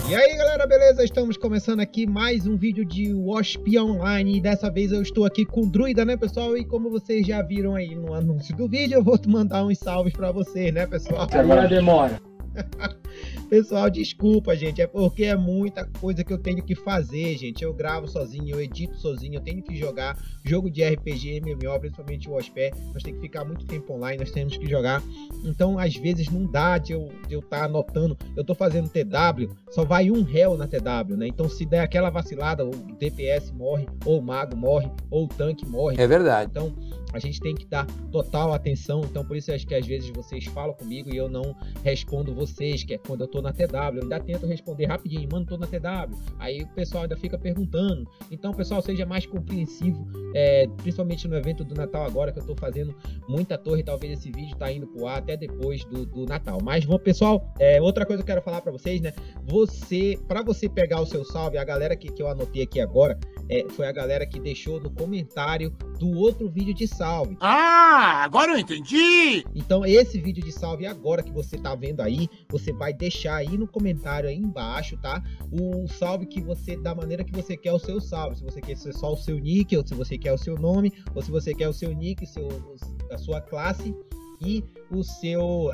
E aí galera, beleza? Estamos começando aqui mais um vídeo de Wasp Online e dessa vez eu estou aqui com Druida, né pessoal? E como vocês já viram aí no anúncio do vídeo, eu vou mandar uns salves pra vocês, né pessoal? Agora demora. Pessoal, desculpa, gente, é porque é muita coisa que eu tenho que fazer, gente. Eu gravo sozinho, eu edito sozinho, eu tenho que jogar jogo de RPG, MMO, principalmente o Wasp. Nós temos que ficar muito tempo online, nós temos que jogar. Então, às vezes, não dá de eu estar anotando. Eu tô fazendo TW, só vai um réu na TW, né? Então, se der aquela vacilada, o DPS morre, ou o mago morre, ou o tanque morre. É verdade. Então, a gente tem que dar total atenção. Então, por isso, acho que às vezes vocês falam comigo e eu não respondo vocês, que é quando eu tô na TW. Eu ainda tento responder rapidinho, mano, tô na TW. Aí o pessoal ainda fica perguntando. Então, pessoal, seja mais compreensivo, principalmente no evento do Natal agora, que eu tô fazendo muita torre. Talvez esse vídeo tá indo pro ar até depois do Natal. Mas, bom, pessoal, outra coisa que eu quero falar pra vocês, né? Pra você pegar o seu salve, a galera que eu anotei aqui agora, foi a galera que deixou no comentário do outro vídeo de salve. Ah, agora eu entendi! Então esse vídeo de salve agora que você tá vendo aí, você vai deixar aí no comentário aí embaixo, tá? O salve que você, da maneira que você quer o seu salve. Se você quer ser só o seu nick, ou se você quer o seu nome, ou se você quer o seu nick, a sua classe e o seu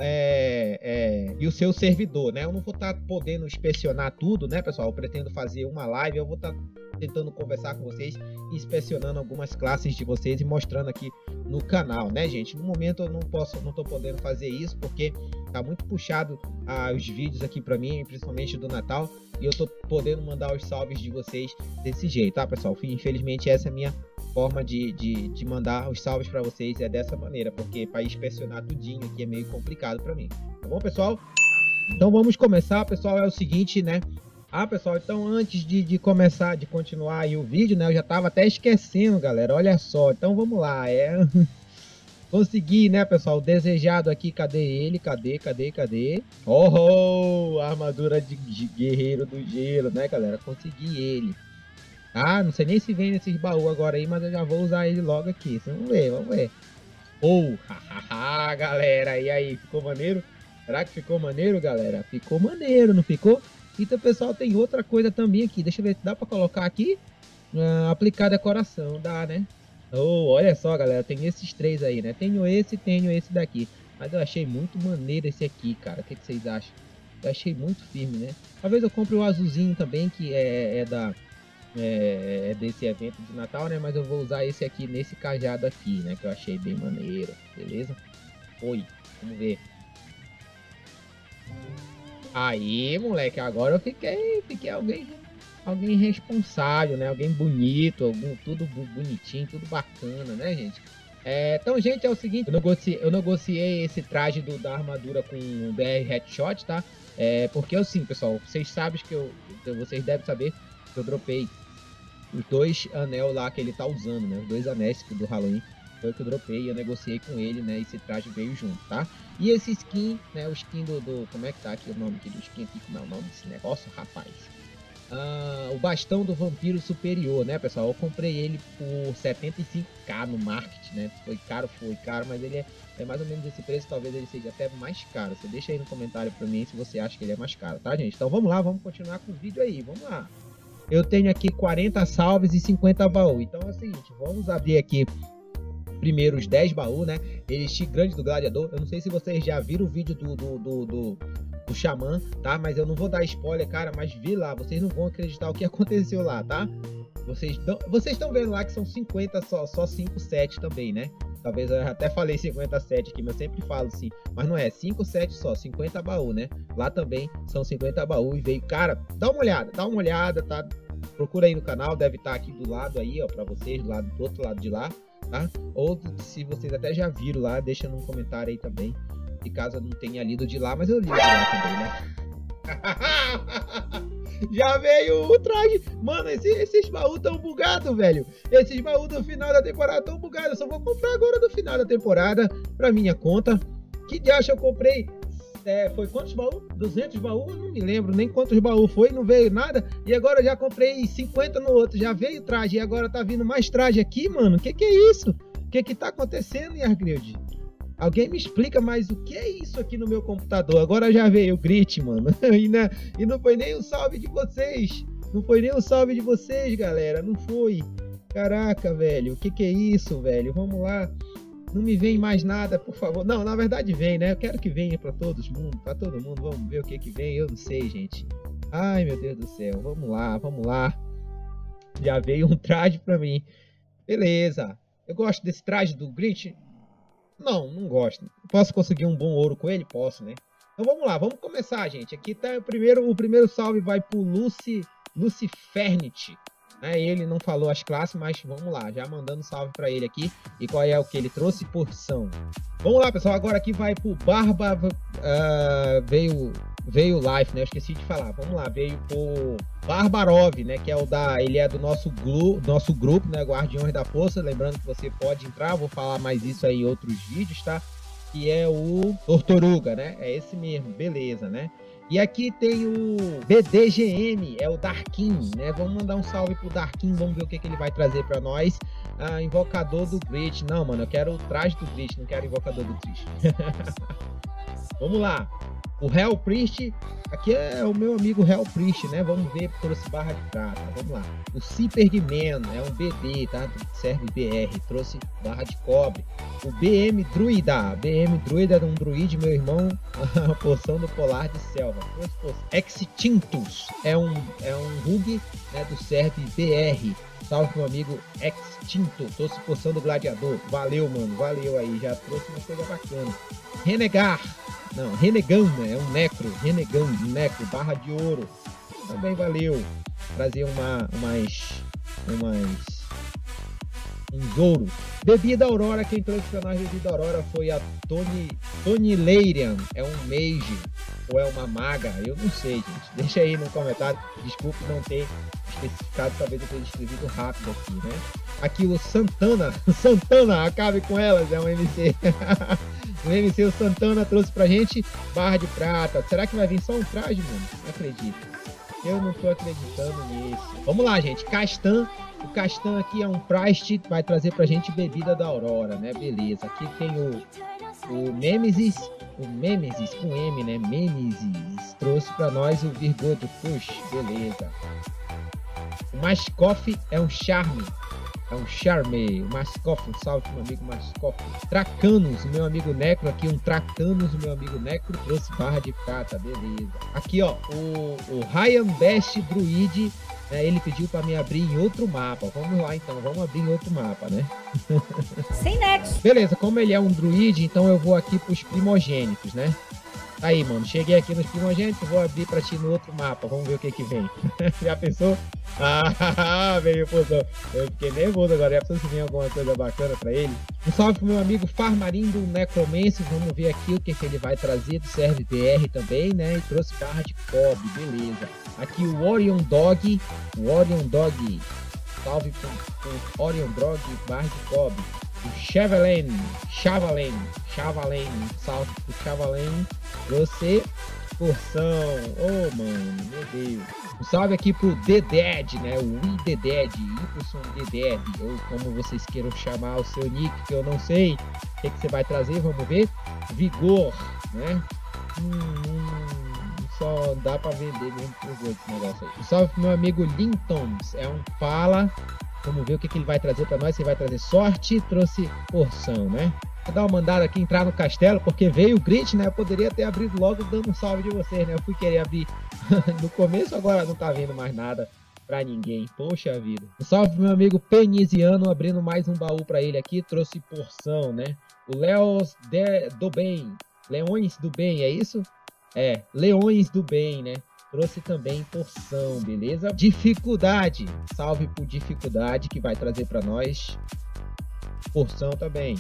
servidor, né? Eu não vou estar podendo inspecionar tudo, né, pessoal? Eu pretendo fazer uma live, eu vou estar tentando conversar com vocês, inspecionando algumas classes de vocês e mostrando aqui no canal, né, gente? No momento eu não tô podendo fazer isso porque tá muito puxado os vídeos aqui para mim, principalmente do Natal, e eu tô podendo mandar os salves de vocês desse jeito, tá, pessoal? Infelizmente essa é a minha forma de mandar os salves para vocês, é dessa maneira, porque para inspecionar tudinho aqui é meio complicado para mim, tá bom, pessoal? Então vamos começar, pessoal. É o seguinte, né? Pessoal, então antes de começar, de continuar aí o vídeo, né? Eu já tava até esquecendo, galera, olha só. Então vamos lá, consegui, né, pessoal, o desejado aqui. Cadê ele? Cadê? Oh, armadura de guerreiro do gelo, né, galera? Consegui ele. Não sei nem se vem nesses baús agora aí, mas eu já vou usar ele logo aqui. Vamos ver. Hahaha, galera, e aí, ficou maneiro? Será que ficou maneiro, galera? Ficou maneiro, não ficou? Então, pessoal, tem outra coisa também aqui. Deixa eu ver se dá pra colocar aqui. Aplicar decoração, dá, né? Olha só, galera, tem esses três aí, né? Tenho esse daqui. Mas eu achei muito maneiro esse aqui, cara. O que vocês acham? Eu achei muito firme, né? Talvez eu compre o azulzinho também, que é desse evento de Natal, né? Mas eu vou usar esse aqui nesse cajado aqui, né? Que eu achei bem maneiro, beleza? Vamos ver. Aí, moleque, agora eu fiquei alguém responsável, né? Alguém bonito, tudo bonitinho, tudo bacana, né, gente? Então, gente, é o seguinte, eu negociei esse traje da armadura com o BR Headshot, tá? Porque assim, pessoal, vocês sabem vocês devem saber que eu dropei os 2 anel lá que ele tá usando, né? Os 2 anéis do Halloween. Foi o que eu dropei e eu negociei com ele, né? Esse traje veio junto, tá? E esse skin, né? O skin como é que tá aqui o nome aqui do skin aqui? Como é o nome desse negócio, rapaz? O bastão do vampiro superior, né, pessoal? Eu comprei ele por 75k no market, né? Foi caro, mas ele é mais ou menos esse preço. Talvez ele seja até mais caro. Você deixa aí no comentário pra mim se você acha que ele é mais caro, tá, gente? Então vamos lá, vamos continuar com o vídeo aí, vamos lá. Eu tenho aqui 40 salves e 50 baús. Então é o seguinte, vamos abrir aqui primeiro os 10 baús, né? Elixir grande do gladiador. Eu não sei se vocês já viram o vídeo do Xamã, tá? Mas eu não vou dar spoiler, cara, mas vi lá. Vocês não vão acreditar o que aconteceu lá, tá? Vocês estão vendo lá que são 50 só 5 sets também, né? Talvez eu até falei 57 aqui, mas eu sempre falo assim. Mas não é, 5 sets só, 50 baús, né? Lá também são 50 baús e veio. Cara, dá uma olhada, tá? Procura aí no canal, deve estar aqui do lado aí, ó, pra vocês, do outro lado de lá, tá? Ou se vocês até já viram lá, deixa no comentário aí também. E caso eu não tenha lido de lá, mas eu li de lá também, né? Já veio o traje. Mano, esses baús tão bugados, velho. Esses baús do final da temporada tão bugados. Eu só vou comprar agora do final da temporada pra minha conta. Que diacho eu comprei? Foi quantos baús? 200 baús? Eu não me lembro nem quantos baús foi. Não veio nada. E agora já comprei 50 no outro. Já veio traje. E agora tá vindo mais traje aqui, mano. Que é isso? O que tá acontecendo, Yargrild? Alguém me explica mais o que é isso aqui no meu computador. Agora já veio o Grit, mano. E não foi nem o salve de vocês. Não foi nem o salve de vocês, galera. Não foi. Caraca, velho. O que é isso, velho? Vamos lá. Não me vem mais nada, por favor. Não, na verdade vem, né? Eu quero que venha pra todo mundo. Pra todo mundo. Vamos ver o que vem. Eu não sei, gente. Ai, meu Deus do céu. Vamos lá, vamos lá. Já veio um traje pra mim. Beleza. Eu gosto desse traje do Grit. Não gosto. Posso conseguir um bom ouro com ele? Posso, né? Então vamos lá, vamos começar, gente. Aqui tá o primeiro salve vai pro Lucifernit. Ele não falou as classes, mas vamos lá, já mandando salve para ele aqui. E qual é o que ele trouxe? Porção. Vamos lá, pessoal, agora aqui vai pro Barba, veio Life, né? Eu esqueci de falar. Vamos lá, veio pro Barbarov, né? Que é ele é do nosso grupo, né? Guardiões da Força. Lembrando que você pode entrar, vou falar mais isso aí em outros vídeos, tá? Que é o Torturuga, né? É esse mesmo, beleza, né? E aqui tem o BDGM, é o Darkin, né? Vamos mandar um salve pro Darkin, vamos ver o que ele vai trazer para nós. Invocador do Grit. Não, mano, eu quero o traje do Grit, não quero o invocador do Grit. Vamos lá. O Hell Priest, aqui é o meu amigo Hell Priest, né? Vamos ver por esse barra de prata. Vamos lá. O Cyberman é um BD, tá? Serve BR, trouxe barra de cobre. O BM Druida é um druide, meu irmão. A poção do Polar de Selva. Extintus é um Rug, né? Do serve BR. Salve meu amigo Extinto. Trouxe poção do Gladiador. Valeu, mano. Valeu aí. Já trouxe uma coisa bacana. Renegan, né? É um necro, barra de ouro. Também valeu. Trazer uns ouro. Bebida Aurora, quem trouxe pra nós Bebida Aurora foi a Tony Leirian. É um mage ou é uma maga? Eu não sei, gente. Deixa aí no comentário. Desculpe não ter especificado, talvez eu tenha escrevido rápido aqui, né? Aqui o Santana, acabe com elas, é um MC. O MC, o Santana trouxe pra gente barra de prata. Será que vai vir só um traje, mano? Não acredito. Eu não tô acreditando nisso. Vamos lá, gente. Castan. O Castan aqui é um Priest. Vai trazer pra gente bebida da Aurora, né? Beleza. Aqui tem o Nemesis. O Nemesis com M, né? Nemesis. Trouxe pra nós o Virgoto Push. Beleza. O Mascoff é um Charme. O Mascoff, um salve pro meu amigo Mascoff. Tracanos, o meu amigo Necro aqui, o meu amigo Necro trouxe barra de prata, beleza. Aqui, ó, o Ryan Best Druid, né, ele pediu para me abrir em outro mapa. Vamos lá então, vamos abrir em outro mapa, né? Sem nexo. Beleza, como ele é um druid, então eu vou aqui pros primogênitos, né? Aí, mano, cheguei aqui nos primogênitos, vou abrir pra ti no outro mapa, vamos ver o que vem. Já pensou? Veio poção. Eu fiquei nervoso agora, já pensou se vem alguma coisa bacana pra ele? Um salve pro meu amigo Farmarindo Necromancer, vamos ver aqui o que ele vai trazer do serve BR também, né? E trouxe barra de cobre, beleza. Aqui o Orion Dog, salve pro Orion Dog, barra de cobre. O Chevalen, salve pro Chevalen, trouxe porção, oh mano, meu Deus. Um salve aqui pro The Dead, né, o The Dead, The Dead, ou como vocês queiram chamar o seu nick, que eu não sei o que você vai trazer, vamos ver. Vigor, né, só dá pra vender mesmo pros outros negócio aí. Um salve pro meu amigo Lintons, é um Pala. Vamos ver o que ele vai trazer para nós. Ele vai trazer sorte, trouxe porção, né? Vou dar uma mandada aqui, entrar no castelo, porque veio o Grit, né? Eu poderia ter abrido logo dando um salve de vocês, né? Eu fui querer abrir no começo, agora não tá vendo mais nada pra ninguém. Poxa vida. Um salve pro meu amigo Penisiano, abrindo mais um baú para ele aqui, trouxe porção, né? O Leos do Bem. Leões do Bem, é isso? É, Leões do Bem, né? Trouxe também porção, beleza? Dificuldade, salve por dificuldade, que vai trazer para nós porção também.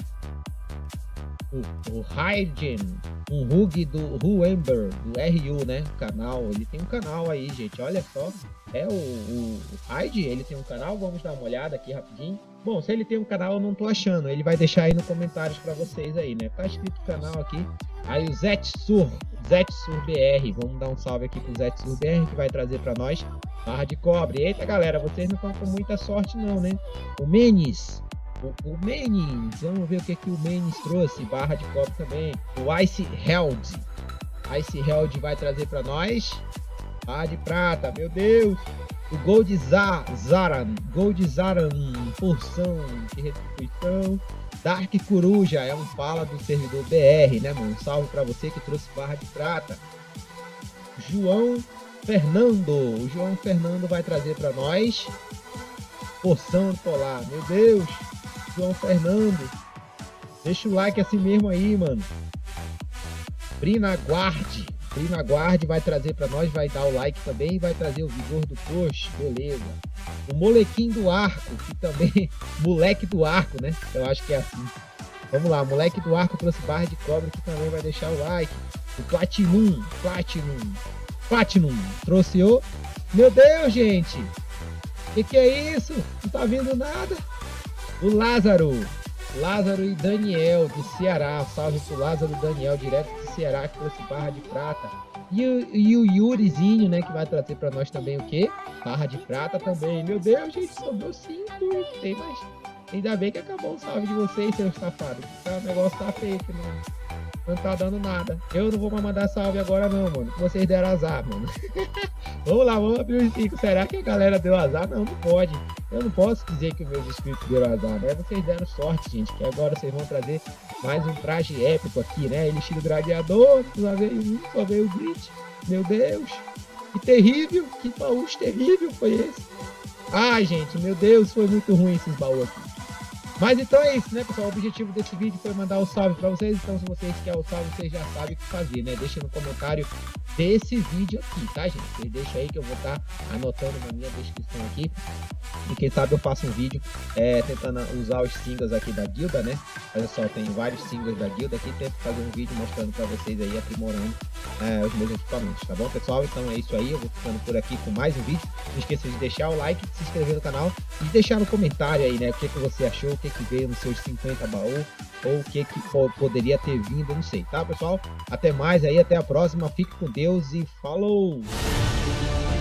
O Raiden, um Rug do Ruember, do RU, né? Canal, ele tem um canal aí, gente, olha só. É o Raiden, ele tem um canal, vamos dar uma olhada aqui rapidinho. Bom, se ele tem um canal eu não tô achando, ele vai deixar aí nos comentários para vocês aí, né? Tá escrito o canal aqui. Aí o Zetsur BR, vamos dar um salve aqui pro Zetsur BR, que vai trazer para nós barra de cobre. Eita galera, vocês não estão com muita sorte não, né? O Menes, O Menins, vamos ver o que o Menins trouxe. Barra de cobre também. O Ice Held. Ice Held vai trazer para nós. Barra de prata, meu Deus. O Gold Zaran. Gold Zaran, porção de retribuição. Dark Coruja, é um fala do servidor BR, né, mano? Salve para você que trouxe barra de prata. João Fernando. O João Fernando vai trazer para nós. Porção polar, meu Deus. João Fernando. Deixa o like assim mesmo aí, mano. Brina Guarde vai trazer para nós, vai dar o like também e vai trazer o vigor do coxo, beleza. O molequinho do arco, que também, moleque do arco, né? Eu acho que é assim. Vamos lá, moleque do arco trouxe barra de cobre que também vai deixar o like. O Platinum trouxe o... Meu Deus, gente! Que é isso? Não tá vendo nada? O Lázaro e Daniel do Ceará. Salve pro Lázaro e Daniel, direto do Ceará, que trouxe barra de prata. E o Yurizinho, né, que vai trazer para nós também o quê? Barra de prata também. Meu Deus, gente, sobrou 5. Tem mais. Ainda bem que acabou o salve de vocês, seus safados. O negócio tá feio aqui, não tá dando nada. Eu não vou mais mandar salve agora não, mano. Vocês deram azar, mano. Vamos lá, vamos abrir os 5. Será que a galera deu azar? Não, não pode. Eu não posso dizer que meus inscritos deram azar, né? Vocês deram sorte, gente. Que agora vocês vão trazer mais um traje épico aqui, né? Elixir do Gladiador. Só veio o Glitch. Meu Deus. Que terrível. Que baú terrível foi esse. Ai, gente, meu Deus. Foi muito ruim esses baús aqui. Mas então é isso, né, pessoal? O objetivo desse vídeo foi mandar um salve para vocês. Então, se vocês querem o salve, vocês já sabem o que fazer, né? Deixa no comentário desse vídeo aqui, tá, gente? Vocês deixam aí que eu vou estar anotando na minha descrição aqui. E quem sabe eu faço um vídeo tentando usar os singles aqui da guilda, né? Olha só, tem vários singles da guilda aqui. Tento fazer um vídeo mostrando para vocês aí, aprimorando os meus equipamentos, tá bom, pessoal? Então é isso aí. Eu vou ficando por aqui com mais um vídeo. Não esqueça de deixar o like, de se inscrever no canal e deixar no comentário aí, né? O que você achou, o que veio nos seus 50 baús, ou o que poderia ter vindo, não sei, tá, pessoal? Até mais aí, até a próxima. Fique com Deus e falou!